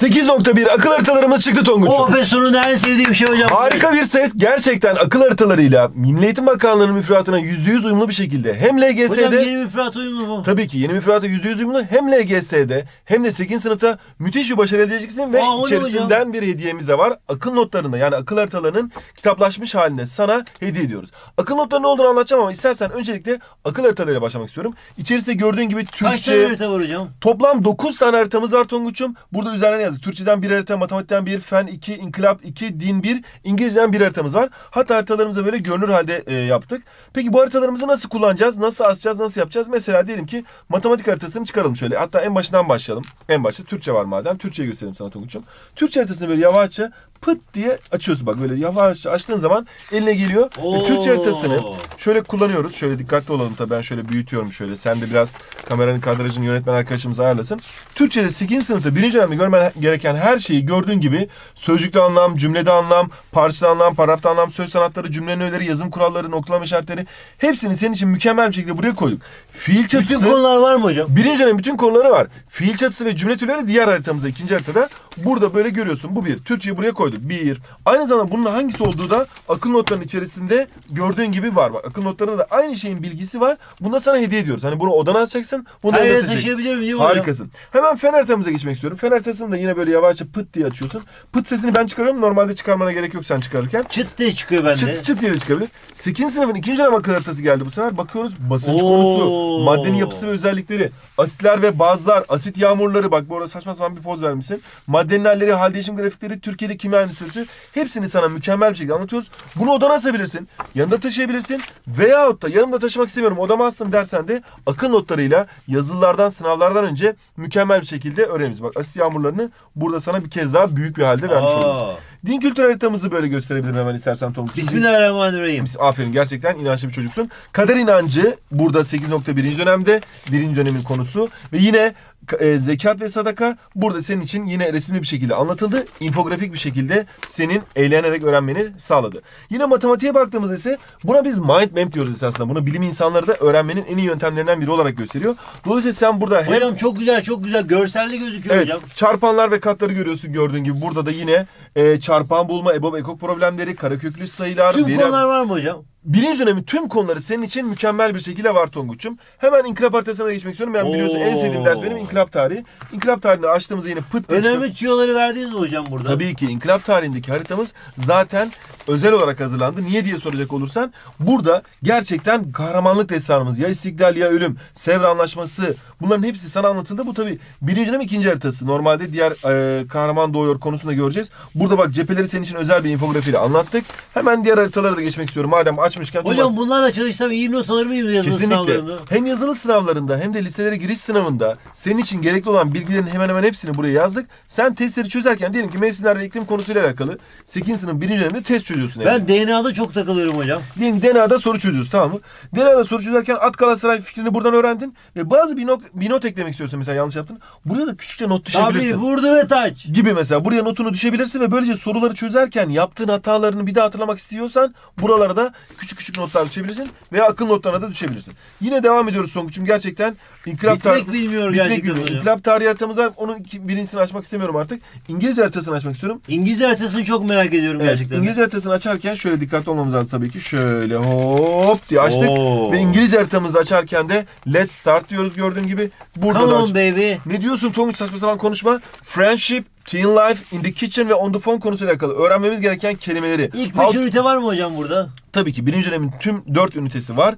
8.1 akıl haritalarımız çıktı Tonguç'um. Oh be, sonunda en sevdiğim şey hocam. Harika bir set. Gerçekten akıl haritalarıyla Milli Eğitim Bakanlığı'nın müfredatına %100 uyumlu bir şekilde hem LGS'de... Hocam yeni müfredat uyumlu mu? Tabii ki yeni müfredata %100 uyumlu, hem LGS'de hem de 8. sınıfta müthiş bir başarı elde edeceksin ve içerisinden bir hediyemiz de var. Akıl notlarında, yani akıl haritalarının kitaplaşmış halinde sana hediye ediyoruz. Akıl notları ne olduğunu anlatacağım ama istersen öncelikle akıl haritalarıyla başlamak istiyorum. İçerisinde gördüğün gibi Türkçe... Kaç tane harita var hocam? Toplam 9 tane haritamız var Tonguç'um. Burada üzerine yazdık. Türkçeden bir harita, matematikten bir, fen 2, inkılap 2, din 1, İngilizceden bir haritamız var. Hatta haritalarımızı böyle görünür halde yaptık. Peki bu haritalarımızı nasıl kullanacağız? Nasıl asacağız? Nasıl yapacağız? Mesela diyelim ki matematik haritasını çıkaralım şöyle. Hatta en başından başlayalım. En başta Türkçe var madem. Türkçeyi göstereyim sana Tonguç'um. Türkçe haritasını böyle yavaşça pıt diye açıyorsun. Bak böyle yavaşça açtığın zaman eline geliyor. Ve Türkçe haritasını şöyle kullanıyoruz. Şöyle dikkatli olalım tabii, ben şöyle büyütüyorum şöyle. Sen de biraz kameranın kadrajını yönetmen arkadaşımız ayarlasın. Türkçe'de 8. sınıfta 1. dönemde görmen gereken her şeyi gördüğün gibi sözcükte anlam, cümlede anlam, parçada anlam, paragrafta anlam, söz sanatları, cümlenin öğeleri, yazım kuralları, noktalama işaretleri hepsini senin için mükemmel bir şekilde buraya koyduk. Fiil çatısı... Bütün konular var mı hocam? 1. dönem bütün konuları var. Fiil çatısı ve cümle türleri diğer haritamızda, 2. haritada. Burada böyle görüyorsun. Bu bir. Türkçeyi buraya koyduk. Bir. Aynı zamanda bunun hangisi olduğu da akıl notlarının içerisinde gördüğün gibi var. Bak, akıl notlarında da aynı şeyin bilgisi var. Bunu da sana hediye ediyoruz. Hani bunu odana asacaksın. Bunu her yere taşıyabilirim değil mi hocam? Harikasın. Hemen fen haritamıza geçmek istiyorum. Fen haritasını da yine böyle yavaşça pıt diye açıyorsun. Pıt sesini ben çıkarıyorum. Normalde çıkarmana gerek yok sen çıkarırken. Çıt diye çıkıyor bende. Çıt diye de çıkabilir. 8. sınıfın 2. dönem akıl haritası geldi bu sefer. Bakıyoruz basınç konusu, maddenin yapısı ve özellikleri, asitler ve bazlar, asit yağmurları. Bak bu arada saçma sapan bir poz vermişsin. Maddenin halleri, hal değişim grafikleri, Türkiye'de kimya endüstrisi, hepsini sana mükemmel bir şekilde anlatıyoruz. Bunu odana asabilirsin, yanında taşıyabilirsin veyahut da yanımda taşımak istemiyorum, odama astım dersen de akıl notlarıyla yazılılardan, sınavlardan önce mükemmel bir şekilde öğreniriz. Bak asit yağmurlarını burada sana bir kez daha büyük bir halde vermiş oluyoruz. Din kültür haritamızı böyle gösterebilirim hemen istersen Tonguç. Bismillahirrahmanirrahim. Aferin, gerçekten inançlı bir çocuksun. Kader inancı burada 8.1. dönemde 1. dönemin konusu ve yine zekat ve sadaka burada senin için yine resimli bir şekilde anlatıldı. İnfografik bir şekilde senin eğlenerek öğrenmeni sağladı. Yine matematiğe baktığımızda ise buna biz mind map diyoruz esasında. Bunu bilim insanları da öğrenmenin en iyi yöntemlerinden biri olarak gösteriyor. Dolayısıyla sen burada hem... Hocam çok güzel görselli gözüküyor evet, hocam. Çarpanlar ve katları görüyorsun gördüğün gibi. Burada da yine çarpan bulma, EBOB, ekok problemleri, kareköklü sayılar... Tüm konular var mı hocam? 1. dönemin tüm konuları senin için mükemmel bir şekilde var Tonguç'um. Hemen inkılap haritasına geçmek istiyorum. Ben biliyorsun en sevdiğim ders benim inkılap tarihi. İnkılap tarihinde açtığımızda yine pıt diye önemli tüyoları verdiniz mi hocam burada? Tabii ki inkılap tarihindeki haritamız zaten özel olarak hazırlandı. Niye diye soracak olursan burada gerçekten kahramanlık destanımız, ya istiklal ya ölüm, Sevr Anlaşması, bunların hepsi sana anlatıldı. Bu tabii 1. dönem 2. haritası. Normalde diğer kahraman doğuyor konusunda göreceğiz. Burada bak cepheleri senin için özel bir infografiyle anlattık. Hemen diğer haritalara da geçmek istiyorum. Madem açmışken. Hocam bunlarla çalışsam iyi not alır mıyım yazılı sınavlarında? Hem yazılı sınavlarında hem de liselere giriş sınavında senin için gerekli olan bilgilerin hemen hemen hepsini buraya yazdık. Sen testleri çözerken diyelim ki mevsimler ve iklim konusuyla alakalı 8. sınıf 1. dönemde test çözüyorsun. Ben DNA'da çok takılıyorum hocam. Diyelim ki DNA'da soru çözüyorsun, tamam mı? DNA'da soru çözerken At Galatasaray fikrini buradan öğrendin ve bazı bir not eklemek istiyorsun, mesela yanlış yaptın. Buraya da küçükçe not düşebilirsin. Tabii, vurdu ve taç. Gibi mesela buraya notunu düşebilirsin ve böylece soruları çözerken yaptığın hatalarını bir daha hatırlamak istiyorsan buralara da küçük notlar düşebilirsin veya akıl notlarına da düşebilirsin. Yine devam ediyoruz Tonguç'um, gerçekten bitmek bilmiyor gerçekten. İnkılap tarihi haritamız var. Onun birincisini açmak istemiyorum artık. İngilizce haritasını açmak istiyorum. İngilizce haritasını çok merak ediyorum gerçekten. İngilizce haritasını açarken şöyle dikkatli olmamız lazım tabii ki. Şöyle hop diye açtık. Ve İngilizce haritamızı açarken de let's start diyoruz gördüğün gibi. Burada come on baby. Ne diyorsun Tonguç, saçma sapan konuşma. Friendship, teen life, in the kitchen ve on the phone konusuyla alakalı öğrenmemiz gereken kelimeleri. İlk 5 ünite var mı hocam burada? Tabii ki 1. dönemin tüm 4 ünitesi var.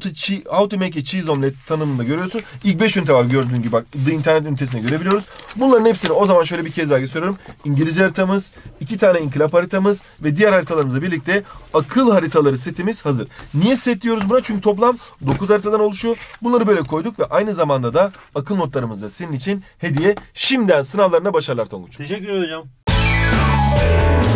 How to make a cheese omelet tanımını görüyorsun. İlk 5 ünite var gördüğün gibi, bak The internet ünitesini görebiliyoruz. Bunların hepsini o zaman şöyle bir kez daha gösteriyorum. İngilizce haritamız, 2 tane inkılap haritamız ve diğer haritalarımızla birlikte akıl haritaları setimiz hazır. Niye set diyoruz buna? Çünkü toplam 9 haritadan oluşuyor. Bunları böyle koyduk ve aynı zamanda da akıl notlarımız da senin için hediye. Şimdiden sınavlarına başarılar Tonguç. Teşekkür ederim hocam.